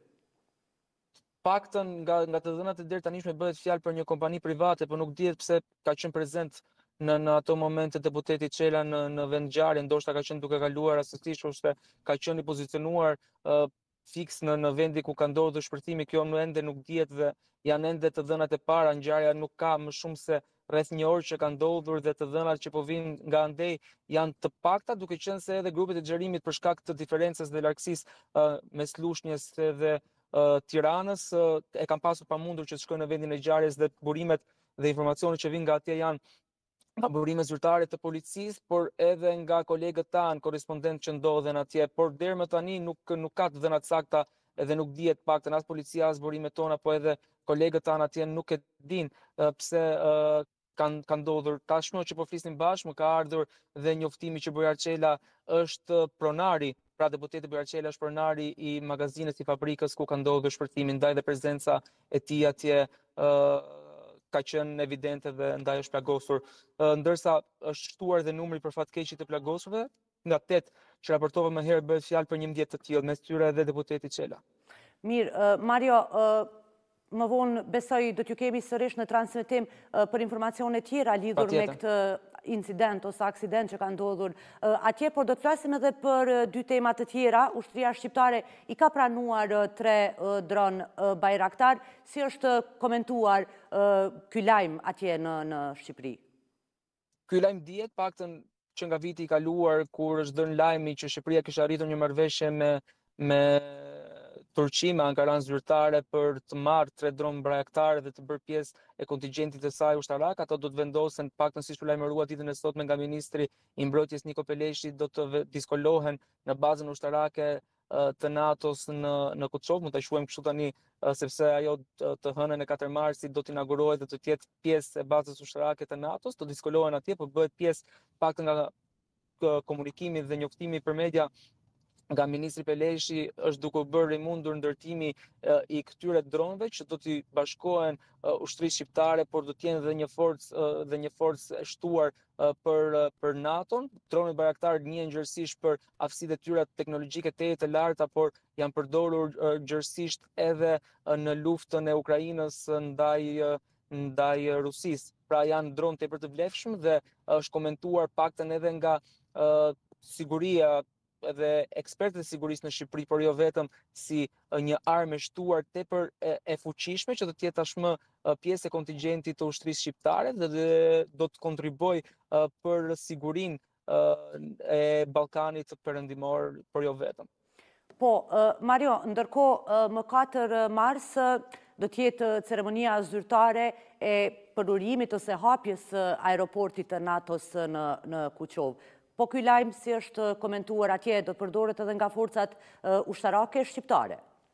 Paktën nga nga të dhënat e deri tanishme bëhet fjalë për një kompani private, por nuk dihet pse ka qenë prezent në në ato momente deputeti Çela në në vendngjarje, ndoshta ka qenë duke kaluar rastësisht ose ka qenë i pozicionuar uh, fiks në në vendi ku ka ndodhur shpërthimi. Kjo ende nuk dihet dhe janë ende të dhënat e para, ngjarja nuk ka më shumë se rreth një orë që ka ndodhur dhe të dhënat që po vinë nga andej janë të pakta, duke qenë se edhe grupet e xherimit për shkak të diferencës dhe largësisë uh, mes Lushnjës dhe Uh, Tiranës uh, e kanë pasur pamundur që të shkojnë në vendin e ngjarjes dhe burimet dhe informacionet që vinë nga atje janë nga burime zyrtare të policisë, por edhe nga kolegët tanë, korrespondent që ndodhen atje, por deri më tani nuk nuk ka të dhëna të sakta edhe nuk dihet paktën as policia as burimet tona, po edhe kolegët tanë atje nuk e dinë uh, pse uh, kanë kanë ndodhur tashmë që po flisnim bashkë, më ka ardhur dhe njoftimi që Bujar Çela është pronari, pra deputeti Bujar Çela është pronari i magazinës i fabrikës ku ka ndodhur shpërthimi, ndaj dhe prezenca e tij atje ë ka qenë evidente dhe ndaj është plagosur, ndërsa është shtuar dhe numri për fatkeqjet e plagosurve, nga tetë që raportova më herë bëhet fjalë për njëmbëdhjetë të tillë, mes tyre edhe deputeti Çela. Mirë, Mario, më vonë besoj do t'ju kemi sërish në transmetim për informacione tjera lidhur me këtë incident ose aksident që ka ndodhur atje, por do të flasim edhe për dy tema të tjera. Ushtria shqiptare i ka pranuar tre dron Bayraktar. Si është komentuar ky lajm atje në në Shqipëri? Ky lajm dihet paktën që nga viti i kaluar kur është dhënë lajmi që Shqipëria kishte arritur një marrëveshje me me Turqi, me Ankaran zyrtare për të marrë tre dronë Bayraktar dhe të bërë pjesë e kontingjentit të saj ushtarak, ato do të vendosen, paktën siç u lajmërua ditën e sotme nga ministri i mbrojtjes Niko Peleshi, do të diskolohen në bazën ushtarake të NATO-s në në Kuçov, mund ta quajmë kështu tani sepse ajo të hënën e katër marsit do të inaugurohet dhe të jetë pjesë e bazës ushtarake të NATO-s, do diskolohen atje, por bëhet pjesë paktën nga komunikimi dhe njoftimi për media nga ministri Peleshi është duke bërë i mundur ndërtimi i këtyre dronëve që do t'i bashkohen ushtrisë shqiptare, por do të jenë dhe një forcë dhe një forcë e shtuar për për NATO-n. Dronet Bayraktar njihen gjërësisht për aftësitë e tyre teknologjike të të larta, por janë përdorur gjërësisht edhe në luftën e Ukrainës ndaj ndaj Rusisë. Pra janë dronë tepër të vlefshëm dhe është komentuar paktën edhe nga siguria edhe ekspertët e sigurisë në Shqipëri, por jo vetëm si një armë e shtuar tepër e fuqishme që do të jetë tashmë pjesë e kontingjentit të ushtrisë shqiptare dhe do të kontribuojë për sigurinë e Ballkanit perëndimor, por jo vetëm. Po, Mario, ndërkohë më katër mars do të jetë ceremonia zyrtare e përurimit ose hapjes aeroportit të NATO-s në në Kuçov. Po ky lajm si është komentuar atje, do të përdoret edhe nga forcat ushtarake shqiptare?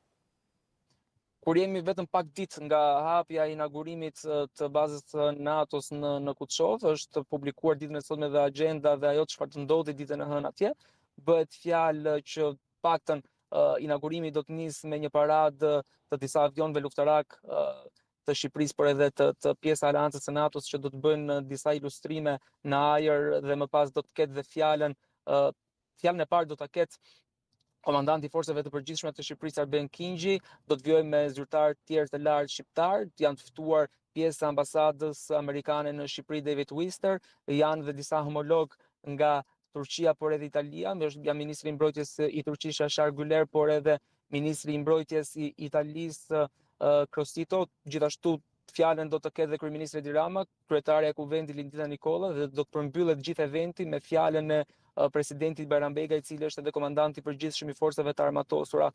Kur jemi vetëm pak ditë nga hapja e inaugurimit të bazës të NATO-s në në Kuçov, është publikuar ditën e sotme dhe agenda dhe ajo çfarë të ndodhi ditën e hënë atje, bëhet fjalë që paktën inaugurimi do të nisë me një paradë të disa avionëve luftarak të Shqipërisë, por edhe të, të pjesë aleancës së NATO-s që do të bëjnë disa ilustrime në ajër dhe më pas do të ketë dhe fjalën, fjalën e parë do ta ketë komandanti i forcave të përgjithshme të Shqipërisë Arben Kingji, do të vijojë me zyrtarë të tjerë të lartë shqiptar, janë të ftuar pjesë e ambasadës amerikane në Shqipëri David Wister, janë dhe disa homolog nga Turqia, por edhe Italia, janë ministri i mbrojtjes i Turqisë Shashar Güler, por edhe ministri i mbrojtjes i Italisë Crostito, gjithashtu fjalën do të ketë dhe kryeministri Edi Rama, kryetaria e Kuvendit Lindita Nikola, dhe do të përmbyllet gjithë eventi me fjalën e presidentit Bayram Bega, i cili është edhe komandanti i përgjithshëm i forcave të armatosura.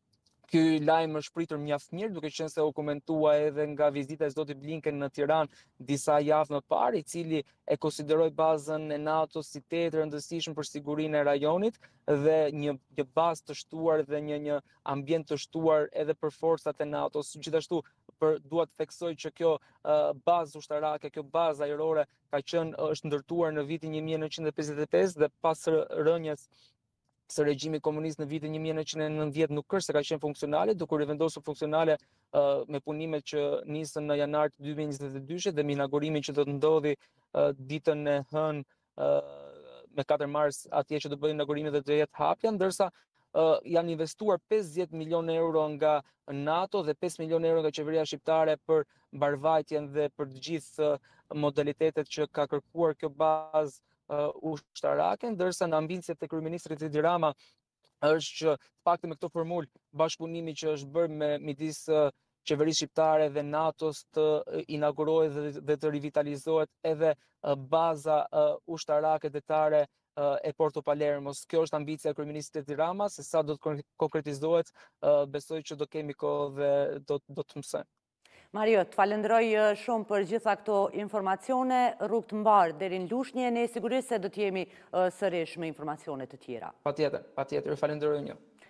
Ky lajm është pritur mjaft mirë, duke qenë se u komentua edhe nga vizita e zotit Blinken në Tiranë disa javë më parë, i cili e konsideroi bazën e NATO-s si të rëndësishëm për sigurinë e rajonit dhe një, një bazë të shtuar dhe një një ambient të shtuar edhe për forcat e NATO-s. Gjithashtu për dua të theksoj që kjo uh, bazë ushtarake, kjo bazë ajrore ka qenë është ndërtuar në vitin një mijë e nëntëqind e pesëdhjetë e pesë dhe pas rënjes së regjimit komunist në vitin një mijë e nëntëqind e nëntëdhjetë nuk është se ka qenë funksionale, duke rivendosur funksionale uh, me punimet që nisën në janar të dy mijë e njëzet e dy dhe me inaugurimin që do të ndodhi uh, ditën e hënë uh, me katër mars, atje që do bëjë inaugurimin dhe do jetë hapja, ndërsa uh, janë investuar pesëdhjetë milionë euro nga NATO dhe pesë milionë euro nga qeveria shqiptare për mbarvajtjen dhe për të gjithë uh, modalitetet që ka kërkuar kjo bazë Uh, ushtarake, ndërsa në ambicjet e kryeministrit Edi Rama është që paktën me këtë formulë bashkëpunimi që është bërë me midis uh, qeverisë shqiptare dhe NATO-s të uh, inaugurohet dhe, dhe të rivitalizohet edhe uh, baza uh, ushtarake detare uh, e Porto Palermos. Kjo është ambicia e kryeministrit Edi Rama, se sa do të konkretizohet, uh, besoj që do kemi kohë dhe do, do të mësojmë. Mario, të falenderoj shumë për gjitha këto informacione, rrugë të mbarë deri në Lushnjë, ne sigurisht se do të jemi sërish me informacione të tjera. Patjetër, patjetër, falenderoj një.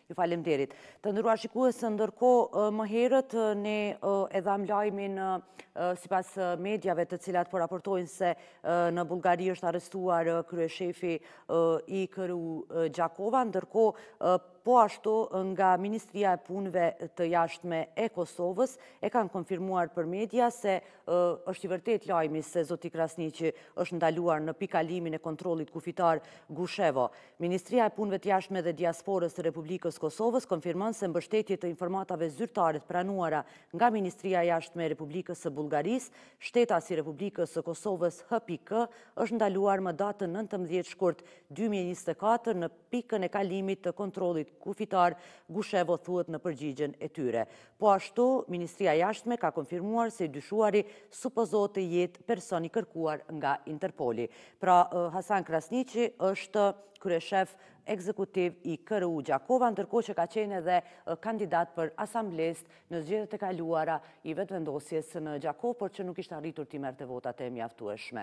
Ju falemnderit. Të nderuar shikues, ndërkohë më herët ne e dham lajmin sipas mediave të cilat po raportojnë se në Bullgari është arrestuar kryeshefi i K R U Gjakova, ndërkohë po ashtu nga Ministria e Punëve të Jashtme e Kosovës e kanë konfirmuar për media se është i vërtet lajmi se zoti Krasniqi është ndaluar në pikalimin e kontrollit kufitar Gushevo. Ministria e Punëve të Jashtme dhe Diasporës të Republikës Kosovës konfirmon se mbështetje të informatave zyrtare të pranuara nga Ministria e Jashtme e Republikës së Bullgarisë, shtetasi i Republikës së Kosovës H P K është ndaluar më datën nëntëmbëdhjetë shkurt dy mijë e njëzet e katër në pikën e kalimit të kontrollit kufitar Gushevo, thuhet në përgjigjen e tyre. Po ashtu, Ministria e Jashtme ka konfirmuar se i dyshuari supozohet të jetë person i kërkuar nga Interpoli. Pra, Hasan Krasniqi është kryeshef ekzekutiv i K R U Gjakova, ndërkohë që ka qenë edhe kandidat për asambles në zgjedhjet e kaluara i vetëvendosjes në Gjakovë, por që nuk ishte arritur të merrte votat e mjaftueshme.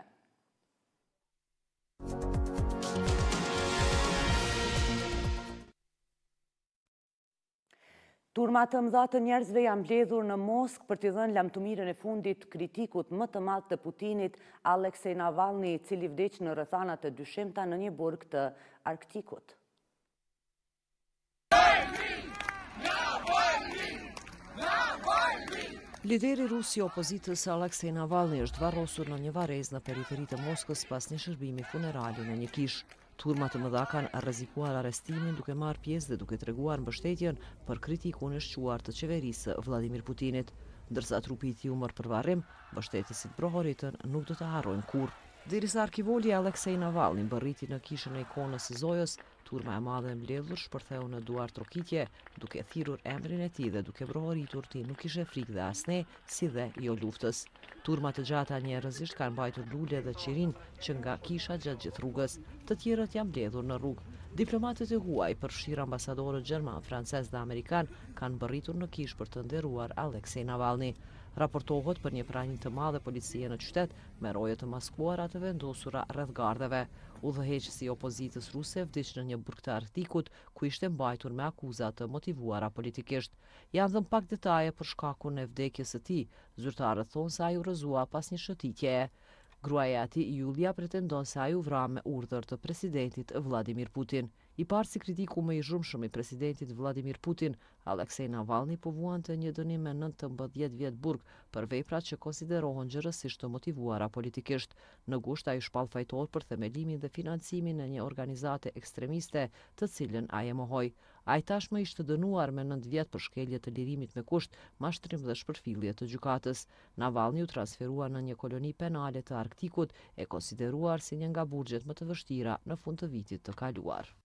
Turma të mëdha të njerëzve janë mbledhur në Moskë për t'i dhënë lamtumirën e fundit kritikut më të madh të Putinit, Aleksej Navalni, i cili vdiq në rrethanat e dyshimta në një burg të Arktikut. Lideri rus i opozitës Aleksej Navalni është varrosur në një varrezë në periferitë e Moskës pas një shërbimi funerali në një kishë. Turma të mëdha kanë rrezikuar arrestimin duke marrë pjesë dhe duke treguar mbështetjen për kritikun e shquar të qeverisë Vladimir Putinit, ndërsa trupi i tij u mor për varrim, mbështetësit prohoritën nuk do të harrojnë kurrë. Derisa arkivoli Aleksej Navalni mbërriti në kishën e ikonës së Zojës, turma e madhe e mbledhur shpërtheu në duar trokitje, duke thirrur emrin e tij dhe duke brohoritur ti nuk kishe frikë dhe asne, si dhe jo luftës. Turma të gjata njerëzisht kanë mbajtur lule dhe qirin që nga kisha gjatë gjithë rrugës, të tjerët janë mbledhur në rrugë. Diplomatët e huaj, përfshirë ambasadorët gjerman, francez dhe amerikan, kanë mbërritur në kishë për të nderuar Aleksej Navalni. Raportohet për një pranij të madhe policie në qytet me roje të maskuara të vendosura rreth gardheve. Udhëheqësi i opozitës ruse vdiq në një burg të Arktikut ku ishte mbajtur me akuza të motivuara politikisht. Janë dhënë pak detaje për shkakun e vdekjes së tij. Zyrtarët thonë se ai u rrëzua pas një shëtitjeje. Gruaja e tij Julia pretendon se ai u vra me urdhër të presidentit Vladimir Putin. I parë si kritiku më i zhurmshëm i presidentit Vladimir Putin, Aleksej Navalni po vuante një dënim me nëntëmbëdhjetë vjet burg për veprat që konsiderohen gjërësisht të motivuara politikisht. Në gusht ai shpallfajtohet për themelimin dhe financimin e një organizate ekstremiste të cilën ai e mohoi. Ai tashmë ishte dënuar me nëntë vjet për shkelje të lirimit me kusht, mashtrim dhe shpërfillje të gjykatës. Navalni u transferua në një koloni penale të Arktikut, e konsideruar si një nga burgjet më të vështira në fund të vitit të kaluar.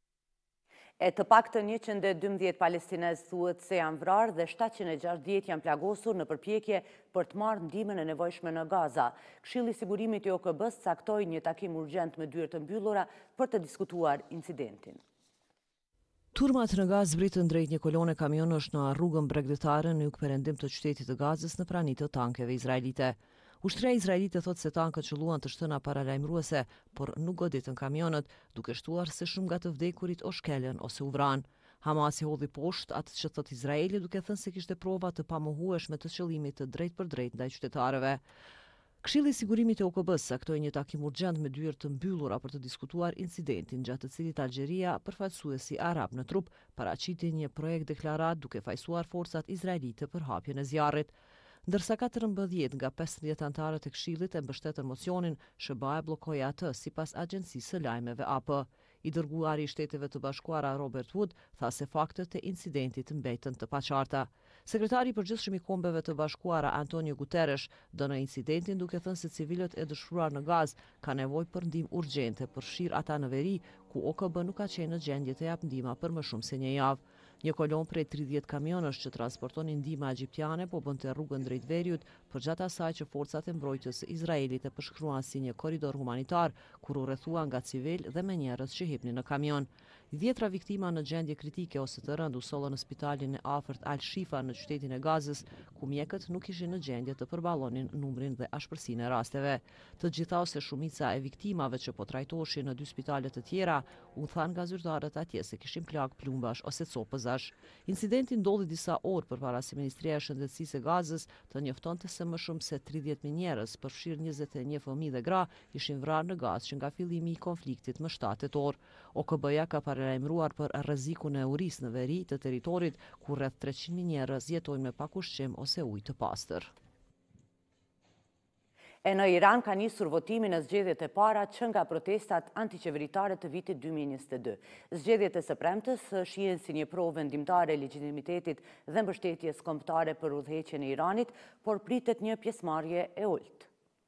E të paktën njëqind e dymbëdhjetë palestinezë thuhet se janë vrarë dhe shtatëqind e gjashtëdhjetë janë plagosur në përpjekje për të marrë ndihmën e nevojshme në Gaza. Këshilli i Sigurimit i O K B-s caktoi një takim urgjent me dyert të mbyllura për të diskutuar incidentin. Turmat në Gazë zbritën drejt një kolone kamionësh në rrugën bregdetare në jugperëndim të qytetit të Gazës në prani të tankeve izraelite. Ushtria izraelite thot se tankët qëlluan të shtëna paralajmëruese, por nuk goditën kamionët, duke shtuar se shumë nga të vdekurit o shkelen ose u vran. Hamasi hodhi poshtë atë që thot Izraeli, duke thënë se kishte prova të pamohueshme të qëllimit të drejt për drejt ndaj qytetarëve. Këshilli i Sigurimit i O K B-s caktoi një takim urgjent me dyert të mbyllura për të diskutuar incidentin, gjatë të cilit Algjeria, përfaqësuesi arab në trup, paraqiti një projekt deklarat duke fajsuar forcat izraelite për hapjen e zjarrit. Ndërsa katërmbëdhjetë nga pesëmbëdhjetë anëtarët e Këshillit e mbështetën mocionin, S B A e bllokoi atë sipas agjencisë së lajmeve A P. I dërguari i Shteteve të Bashkuara Robert Wood tha se faktet e incidentit mbeten të paqarta. Sekretari i Përgjithshëm i Kombeve të Bashkuara Antonio Guterres dënë incidentin duke thënë se civilët e dëshpëruar në Gazë kanë nevojë për ndihmë urgjente për fshir ata në veri ku O K B nuk ka qenë në gjendje të japë ndihmë për më shumë se një javë. Një kolon prej tridhjetë kamionësh që transportonin ndihma egjiptiane po bënte rrugën drejt veriut përgjatë asaj që forcat e mbrojtjes së Izraelit e përshkruan si një korridor humanitar, kur u rrethuan nga civil dhe me njerëz që hipnin në kamion. Dhjetra viktima në gjendje kritike ose të rënd u sollën në spitalin e afërt Al-Shifa në qytetin e Gazës, ku mjekët nuk ishin në gjendje të përballonin numrin dhe ashpërsinë e rasteve. Të gjitha ose shumica e viktimave që po trajtoheshin në dy spitale të tjera u thanë nga zyrtarët atje se kishin plagë plumbash ose copëzash. Incidenti ndodhi disa orë përpara se Ministria e Shëndetësisë e Gazës të njoftonte se më shumë se tridhjetë mijë njerëz, përfshirë njëzet e një fëmijë dhe gra, ishin vrarë në Gazë që nga fillimi i konfliktit më shtatë tetor. O K B-ja ka paralajmëruar për rrezikun e urisë në veri të territorit ku rreth treqind mijë njerëz jetojnë me pakushqim ose ujë të pastër. E në Iran ka nisur votimi në zgjedhjet e para që nga protestat antiqeveritare të vitit dy mijë e njëzet e dy. Zgjedhjet e së premtes shihen si një provë vendimtare e legjitimitetit dhe mbështetjes kombëtare për udhëheqjen e Iranit, por pritet një pjesëmarrje e ulët.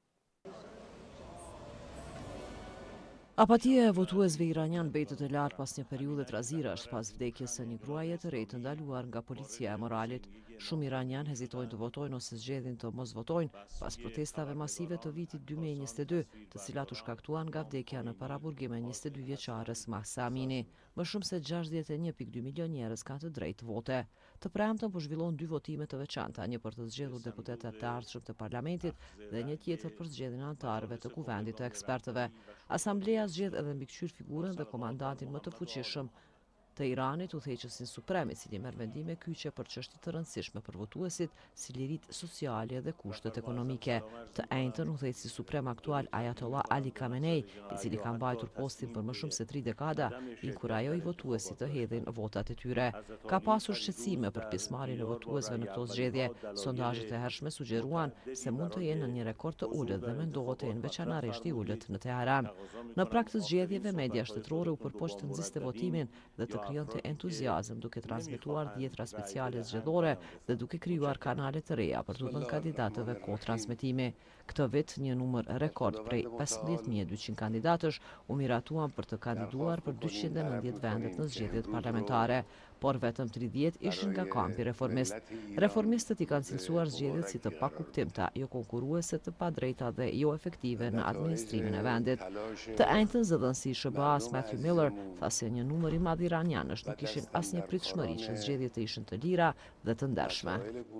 Apatia e votuesve iranian betët e lartë pas një periudhe trazirash pas vdekjes së një gruaje të re të ndaluar nga policia e moralit. Shumë iranian hezitojnë të votojnë ose zgjedhin të mos votojnë pas protestave masive të vitit dy mijë e njëzet e dy, të cilat u shkaktuan nga vdekja në paraburgim e njëzet e dy vjeçares Mahsa Amini. Më shumë se gjashtëdhjetë e një pikë dy milion njerëz kanë të drejtë vote. Të premten po zhvillon dy votime të veçanta, një për të zgjedhur deputetët të ardhshëm të parlamentit dhe një tjetër për zgjedhjen e anëtarëve të kuvendit të ekspertëve. Asambleja zgjedh edhe mbikëqyr figurën dhe komandantin më të fuqishëm të Iranit, udhëheqësin suprem, i cili merr vendime kyçe për çështje të rëndësishme për votuesit, si liritë sociale dhe kushtet ekonomike. Të njëjtën udhëheqësi suprem aktual Ayatollah Ali Khamenei, i cili ka mbajtur postin për më shumë se tri dekada, inkurajoi votuesit të hedhin votat e tyre. Ka pasur shqetësime për pjesëmarrjen e votuesve në këto zgjedhje. Sondazhet e hershme sugjeruan se mund të jenë në një rekord të ulët dhe mendohet të jenë veçanërisht i ulët në Teheran. Në prag të zgjedhjeve, media shtetërore u përpoq të nxiste votimin dhe të krijonte entuziazëm duke transmetuar dhjetra speciale zgjedhore dhe duke krijuar kanale të reja për të dhënë kandidatëve kohë transmetimi. Këtë vit një numër rekord prej pesëmbëdhjetë mijë e dyqind kandidatësh u miratuan për të kandiduar për dyqind e nëntëdhjetë vendet në zgjedhjet parlamentare, por vetëm tridhjetë ishin nga kampi reformist. Reformistët i kanë cilësuar zgjedhjet si të pakuptimta, jo konkurruese, të padrejta dhe jo efektive në administrimin e vendit. Të njëjtën zëdhënësi i S B A-s Matthew Miller tha se një numër i madh iranianësh nuk kishin asnjë pritshmëri që zgjedhjet të ishin të lira dhe të ndershme.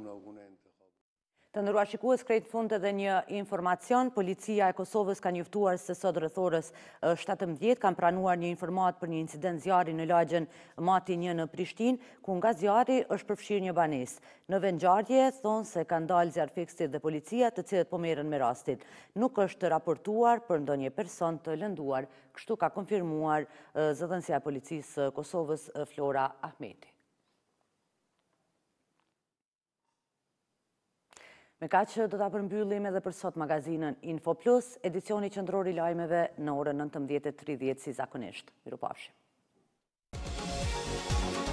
Të nderuar shikues, krejt fund edhe një informacion. Policia e Kosovës ka njoftuar se sot rreth orës shtatëmbëdhjetë kanë pranuar një informat për një incident zjarri në lagjen Mati një në Prishtinë, ku nga zjarri është përfshirë një banesë. Në vendngjarje thonë se kanë dalë zjarfikësit dhe policia, të cilët po merren me rastin. Nuk është raportuar për ndonjë person të lënduar, kështu ka konfirmuar zëdhënësia e policisë së Kosovës Flora Ahmeti. Me kaq do ta përmbyllim edhe për sot magazinën Info Plus, edicioni qendror i lajmeve në orën nëntëmbëdhjetë e tridhjetë si zakonisht. Mirupafshim.